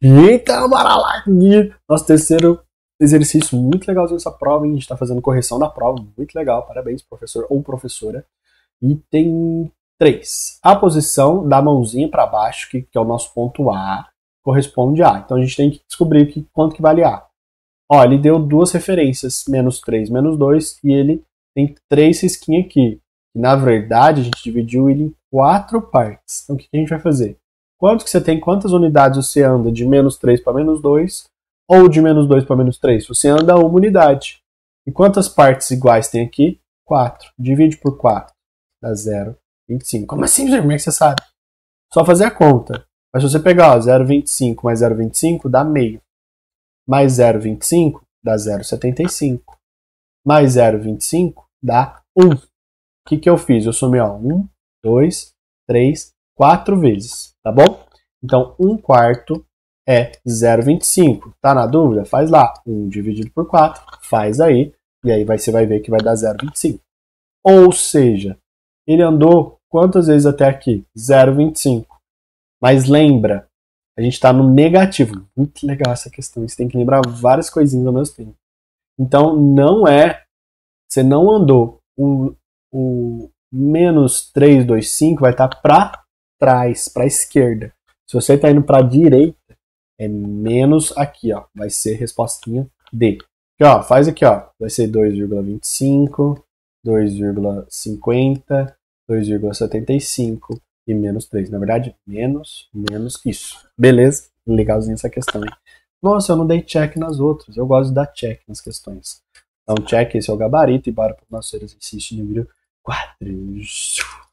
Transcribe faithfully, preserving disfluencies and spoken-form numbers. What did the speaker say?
Eita, bora lá aqui. Nosso terceiro exercício muito legalzinho essa prova, hein? A gente tá fazendo correção da prova, muito legal. Parabéns, professor ou professora. Item três. A posição da mãozinha para baixo, que, que é o nosso ponto A, corresponde a A. Então a gente tem que descobrir que, quanto que vale A. Ó, ele deu duas referências, menos três, menos dois, e ele tem três risquinhos aqui. E, na verdade, a gente dividiu ele em quatro partes. Então o que a gente vai fazer? Quanto que você tem, quantas unidades você anda de menos três para menos dois, ou de menos dois para menos três? Você anda uma unidade. E quantas partes iguais tem aqui? quatro. Divide por quatro. Dá zero vírgula vinte e cinco. Como assim, Guilherme? Como é que você sabe? Só fazer a conta. Mas se você pegar zero vírgula vinte e cinco mais zero vírgula vinte e cinco, dá meio. Mais zero vírgula vinte e cinco dá zero vírgula setenta e cinco. Mais zero vírgula vinte e cinco dá um. O que, que eu fiz? Eu somei um, dois, três, quatro vezes. Tá bom? Então, um quarto é zero vírgula vinte e cinco. Tá na dúvida? Faz lá. um dividido por quatro. Faz aí. E aí você vai ver que vai dar zero vírgula vinte e cinco. Ou seja, ele andou quantas vezes até aqui? zero vírgula vinte e cinco. Mas lembra, a gente está no negativo. Muito legal essa questão. Você tem que lembrar várias coisinhas ao mesmo tempo. Então, não é... Você não andou. O, o menos trezentos e vinte e cinco vai estar para trás, para a esquerda. Se você está indo para a direita, é menos aqui, ó. Vai ser respostinha D. Aqui, ó, faz aqui, ó. Vai ser dois vírgula vinte e cinco, dois vírgula cinquenta, dois vírgula setenta e cinco e menos três. Na verdade, menos, menos isso. Beleza? Legalzinho essa questão, hein? Nossa, eu não dei check nas outras. Eu gosto de dar check nas questões. Então, check, esse é o gabarito e bora para o nosso exercício número quatro.